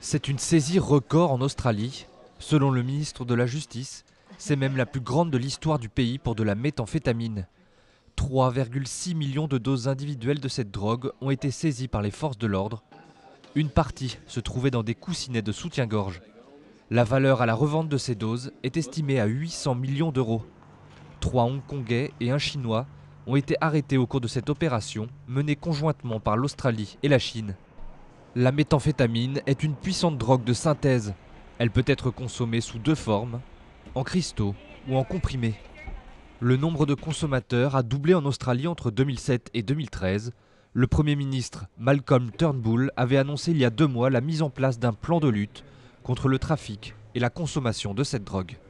C'est une saisie record en Australie. Selon le ministre de la Justice, c'est même la plus grande de l'histoire du pays pour de la méthamphétamine. 3,6 millions de doses individuelles de cette drogue ont été saisies par les forces de l'ordre. Une partie se trouvait dans des coussinets de soutien-gorge. La valeur à la revente de ces doses est estimée à 800 millions d'euros. 3 Hongkongais et un Chinois ont été arrêtés au cours de cette opération menée conjointement par l'Australie et la Chine. La méthamphétamine est une puissante drogue de synthèse. Elle peut être consommée sous deux formes, en cristaux ou en comprimés. Le nombre de consommateurs a doublé en Australie entre 2007 et 2013. Le Premier ministre Malcolm Turnbull avait annoncé il y a 2 mois la mise en place d'un plan de lutte contre le trafic et la consommation de cette drogue.